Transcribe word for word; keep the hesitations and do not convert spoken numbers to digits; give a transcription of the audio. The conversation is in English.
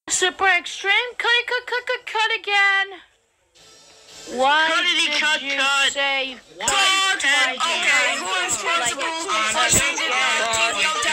Super extreme. Cut, cut, cut, cut, cut again. Why Cutity did cut, you cut. say Cut, cut? okay, who is responsible? Like, On